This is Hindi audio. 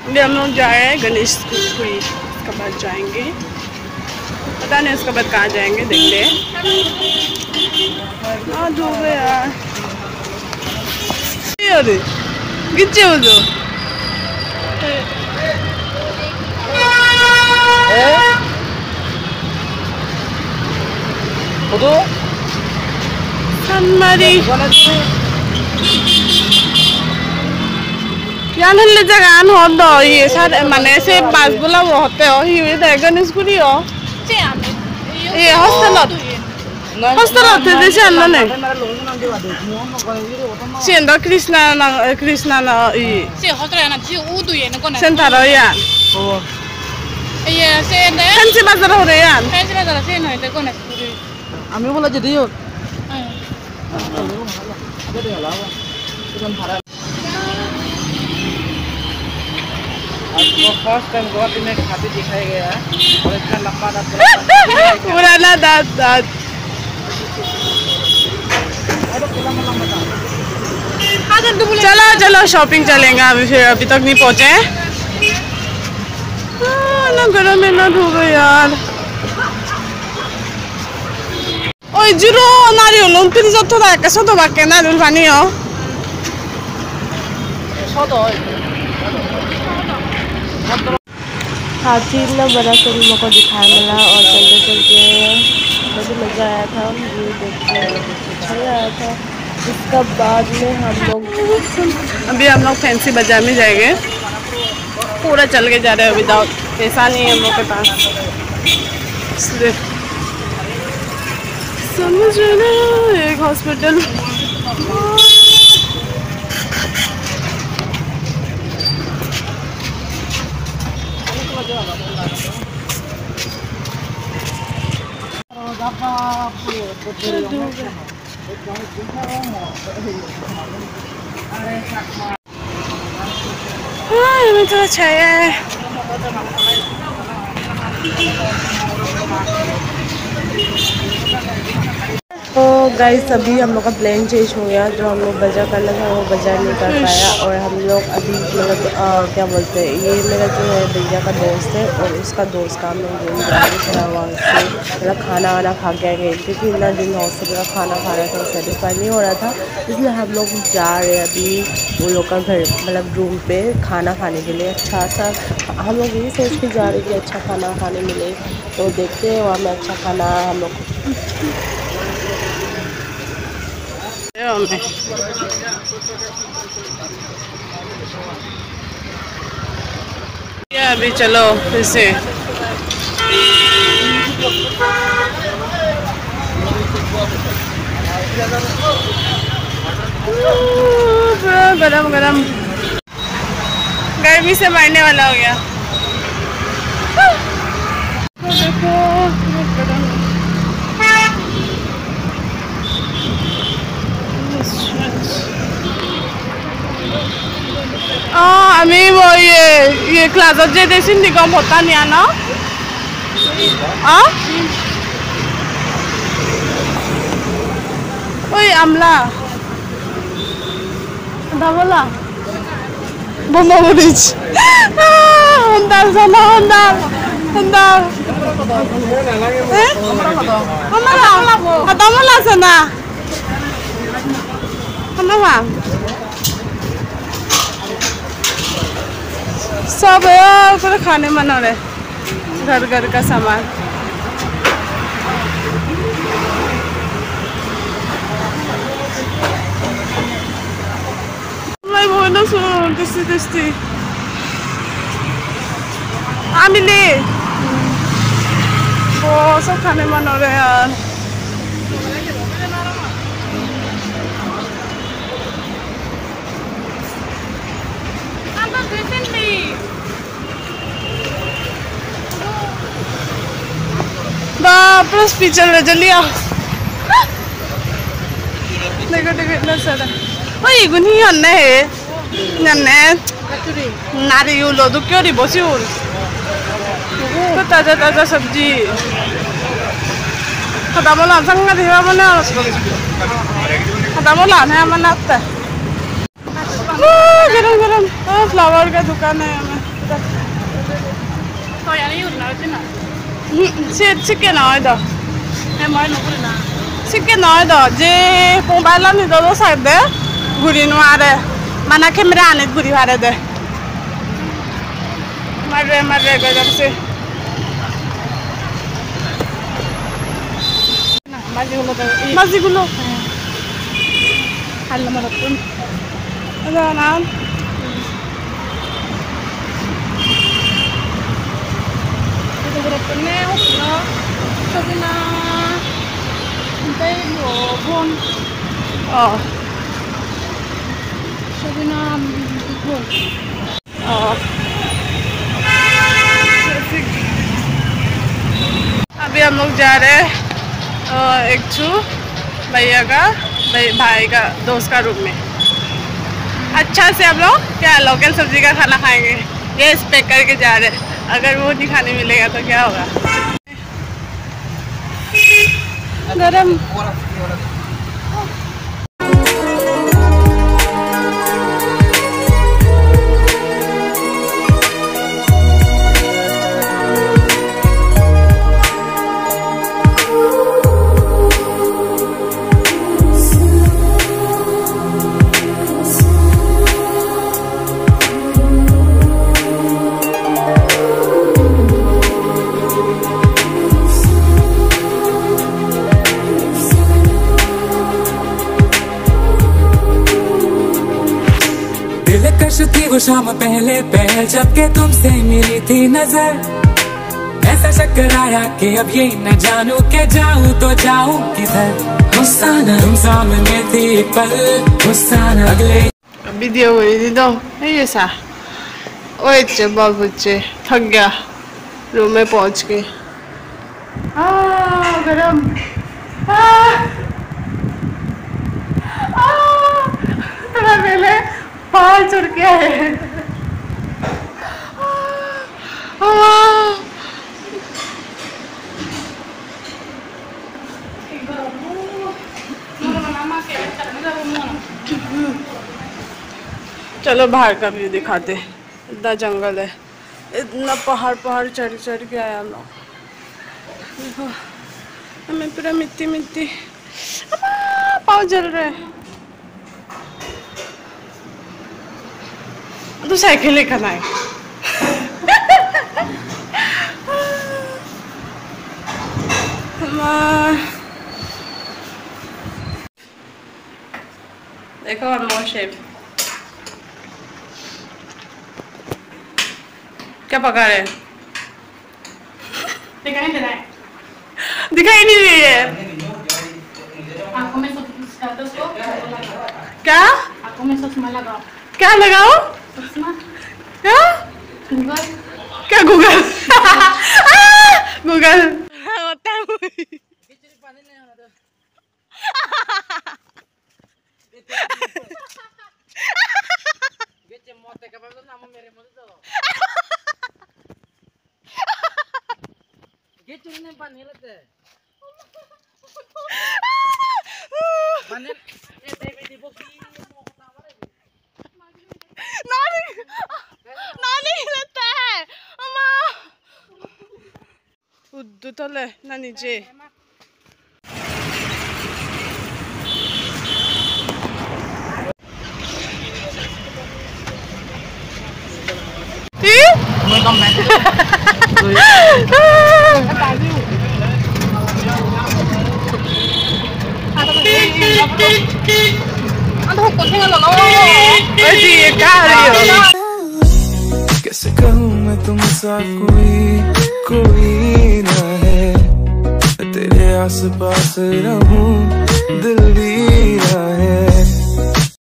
अभी हम लोग जा रहे हैं गणेशपुरी, उसके बाद जाएंगे, पता नहीं उसके बाद कहाँ जाएंगे, देखते हैं। हाँ धूप है यार, गिच्चे हो जो 산말이 यान हल्ले जगह आन हो दो ये सारे माने से पास बोला वो होते हो ही वे देगा निस्कुरी हो ये हॉस्टल होते जैसे अन्ना ने सिंदा कृष्णा ना ये से हॉस्टल है ना जी उदु ये ना कौन है सेंटारो यार ये से फैंसी बाजार हो रहे यार फैंसी बाजार से ना इधर कौन है आमी बोला jadi yuk आपको फर्स्ट टाइम गुवाहाटी में हाथी दिखाया गया है और इतना लंबा दांत पुराना दांत चलो चलो शॉपिंग चलेंगे अभी, फिर अभी तक नहीं पहुंचे ना गरम में ना धूप यार ओए जीरो नारियल लोन फिर जो थोड़ा कैसे तो बाकी ना दूर पानी हो हाथी इतना बड़ा फिल्म को दिखाया मिला और चलते चलते मुझे मज़ा आया था, व्यू देख के अच्छा आया था। इसका बाद में हम लोग अभी हम लोग फैंसी बाजार में जाएंगे, पूरा चल के जा रहे हैं, विदाउट पैसा नहीं है हम लोग के पास, इसलिए समझ रहे एक हॉस्पिटल हाँ ये तो अच्छा है। तो गाइस अभी हम लोग का प्लान चेंज हो गया, जो हम लोग बाजार करना था वो बाजार नहीं कर पाया और हम लोग अभी मतलब क्या बोलते हैं, ये मेरा जो है भैया का दोस्त है और उसका दोस्त का हम लोग घूम जाएंगे थोड़ा वहाँ से, मतलब खाना वाना खा के आएंगे क्योंकि इतना दिन हॉस्टल का खाना खा रहा था, सेटिस्फाई नहीं हो रहा था, इसलिए हम लोग जा रहे हैं अभी वो लोग का घर मतलब रूम पे खाना खाने के लिए। अच्छा सा हम लोग यही सोच के जा रहे हैं कि अच्छा खाना खाने मिले, तो देखते हैं वहाँ में अच्छा खाना हम लोग अभी चलो फिर से गरम गरम गर्मी से मरने वाला हो गया। देखो আমি ওই ये ক্লাসত যে দেছিন নিগম হতা নিয়া না ওই আমলা দাবলা বোমা মরিচ হন্দাল জানা হন্দাল হন্দাল আমলা দামলা আছে না আমলা सब पूरा खाने मन हो रहे घर घर का सामान। टेस्टी टेस्टी आमिले वो सब खाने मन हो रहे यार। प्लस पिक्चर में जलिया देखो देखो इतना सारा ओ ये गुनी अन्ना है नन्ने नारी यू लो तो क्यों नहीं बसी हो तो ताजा ताजा सब्जी खता बोला संग देवा बना खता बोला है मनाता गरम गरम फ्लावर का दुकान है हमें 쉽게 나와야 쉽게 나와야 제 공발라니 너도 살대 구리 노아래 만나 카메라 안에 구리 하래 돼 말래 그러지 마지구로 할라 말았군 난 그렇군요. 저기나 근데 뭐 본. 저기나 본. अभी हम लोग जा रहे हैं एक भैया का भाई का दोस्त का रूम में। अच्छा से हम लोग क्या लोकल सब्जी का खाना खाएंगे। ये पैक करके जा रहे हैं। अगर वो नहीं खाने मिलेगा तो क्या होगा। गरम थी वो शाम पहले पहल जब के तुमसे मिली थी नजर ऐसा चक्कर आया कि अब ये न जानू के जाऊं तो जाऊं किधर गुस्सा न तुम सामने थी एक पल गुस्सा न अगले वीडियो हुई तो ये सा ओए चे बाबूचे थक गया रूम में पहुंच के गरम थोड़ा पहले पाल चढ़ के आए चलो बाहर का व्यू दिखाते। इतना जंगल है, इतना पहाड़ चढ़ के आया हम लोग। देखो हमें पूरा मिट्टी पाँव जल रहे हैं। तो साइकिल लेकर आए। देखो अनमोल शेफ क्या पका रहे हैं। दिखाई नहीं दे रही है। आँखों में उसको क्या आँखों में चश्मा लगाओ। क्या लगाओ चश्मा क्या गूगल क्या गूगल गूगल होता है। 우두털레 난이지. कैसे कहूँ मैं तुमसा कोई ना है तेरे आस पास रहूं दिल भी